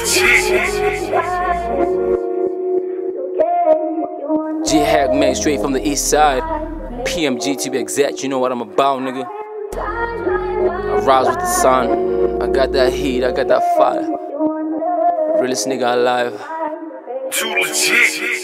G-Hack, man, straight from the east side. PMG to be exact, you know what I'm about, nigga. I rise with the sun. I got that heat, I got that fire. Realest nigga alive. Too legit.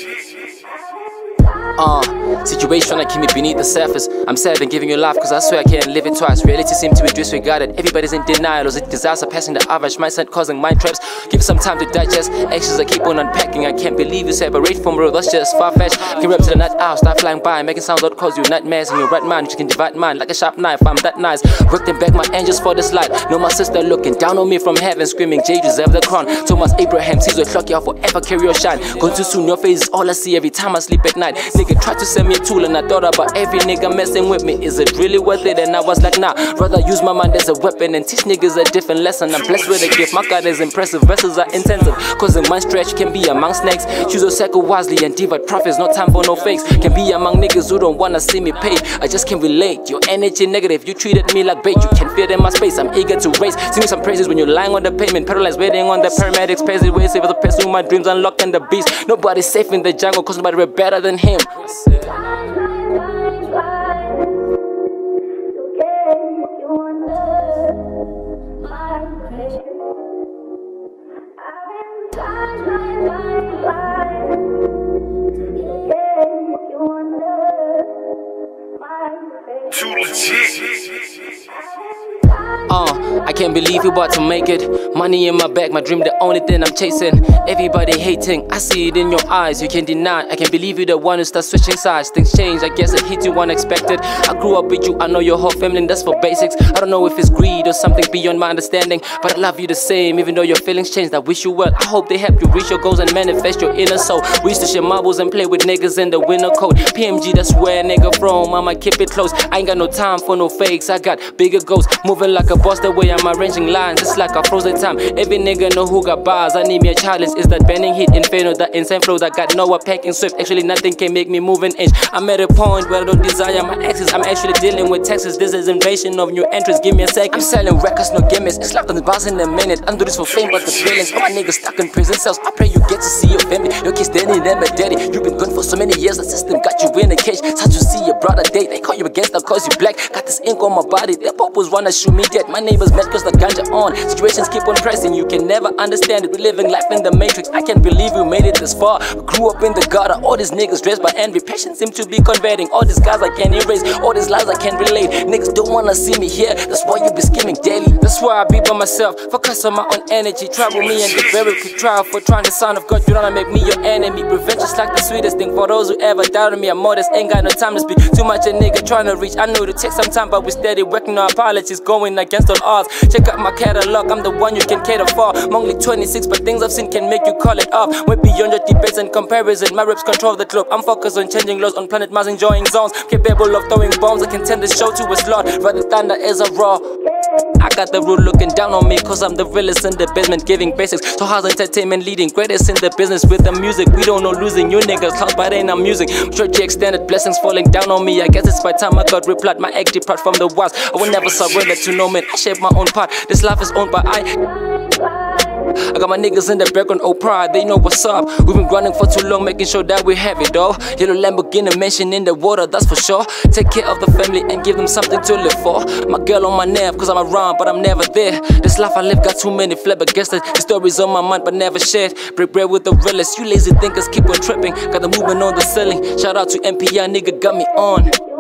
Situation trying to keep me beneath the surface. I'm sad and giving you life cause I swear I can't live it twice. Reality seems to be disregarded. Everybody's in denial. As it desires are passing the average mindset, causing mind traps. Give some time to digest. Actions I keep on unpacking. I can't believe you separate from real. That's just far-fetched. Can rep to the nut out, start flying by, making sounds that cause you nightmares in your right mind. You can divide mine like a sharp knife. I'm that nice. Work them back my angels for this light. Know my sister looking down on me from heaven, screaming, Jay, deserve the crown. Thomas Abraham sees your clock, y'all forever carry your shine. Gone too soon, your face is all I see every time I sleep at night. Nigga try to send me a tool and I thought about every nigga messing with me. Is it really worth it? And I was like, nah, rather use my mind as a weapon and teach niggas a different lesson. I'm blessed with a gift, my God is impressive. Verses are intensive, causing mind stretch can be among snakes. Choose your cycle wisely and divide profits, no time for no fakes. Can be among niggas who don't wanna see me paid. I just can't relate, your energy negative. You treated me like bait, you can fit in my space. I'm eager to race, sing me some praises when you're lying on the pavement. Paralyzed waiting on the paramedics, pacing ways for the pursuing my dreams, unlocking the beast. Nobody's safe in the jungle cause nobody we're better than him. Too legit. I can't believe you about to make it. Money in my bag, my dream the only thing I'm chasing. Everybody hating, I see it in your eyes, you can't deny. I can't believe you the one who starts switching sides. Things change, I guess it hit you unexpected. I grew up with you, I know your whole family and that's for basics. I don't know if it's greed or something beyond my understanding, but I love you the same, even though your feelings changed. I wish you well, I hope they help you reach your goals and manifest your inner soul. We used to share marbles and play with niggas in the winter coat. PMG, that's where a nigga from, I'ma keep it close. I ain't got no time for no fakes, I got bigger goals. Moving like a boss the way I'm arranging lines, it's like a frozen time. Every nigga know who got bars, I need me a challenge. Is that bending hit inferno, that insane flow that got Noah packing swift. Actually nothing can make me move an inch. I'm at a point where I don't desire my exes. I'm actually dealing with Texas, this is invasion of new entrants. Give me a second. I'm selling records, no gimmicks. It's like on the bars in a minute. I'm doing this for fame, but the feelings. All my niggas stuck in prison cells. I pray you get to see your family. Your kids standing there, my daddy. You've been gone for so many years, the system got you in a cage. Sad to see your brother date. They call you against them cause you black. Got this ink on my body. Their purpose wanna shoot me dead. My neighbors mad cause the ganja on. Situations keep on pressing, you can never understand it. We living life in the matrix. I can't believe we made it this far. We grew up in the gutter. All these niggas dressed by envy. Patience seem to be converting. All these guys I can't erase. All these lies I can't relate. Niggas don't wanna see me here. That's why you be scheming daily. That's why I be by myself. Focus on my own energy. Travel me and get very quick trial for trying the sound of God. You don't wanna make me your enemy. Revenge is like the sweetest thing for those who ever doubted me. I'm modest, ain't got no time to speak. Too much a nigga trying to reach. I know it'll take some time, but we steady working. No apologies, going against all odds. Check out my catalog, I'm the one you can cater for. I'm only 26, but things I've seen can make you call it off. Way beyond your debates and comparison. My reps control the globe. I'm focused on changing laws on planet Mars, enjoying zones. Capable of throwing bombs, I can turn the show to a slot. Rather thunder is a raw. I got the rule looking down on me cause I'm the realest in the basement, giving basics. So how's entertainment leading? Greatest in the business with the music. We don't know losing. You niggas clouds but ain't I'm music. Church extended blessings falling down on me. I guess it's by time I got replied. My egg depart from the walls. I will never surrender to no man. I shape my own part. This life is owned by I got my niggas in the background, oh pride, they know what's up. We've been grinding for too long, making sure that we have it all. Yellow Lamborghini mansion in the water, that's for sure. Take care of the family and give them something to live for. My girl on my nerve, cause I'm around, but I'm never there. This life I live got too many flabbergasted. The stories on my mind, but never shared. Break bread with the realest, you lazy thinkers keep on tripping. Got the movement on the ceiling. Shout out to MPI, nigga got me on.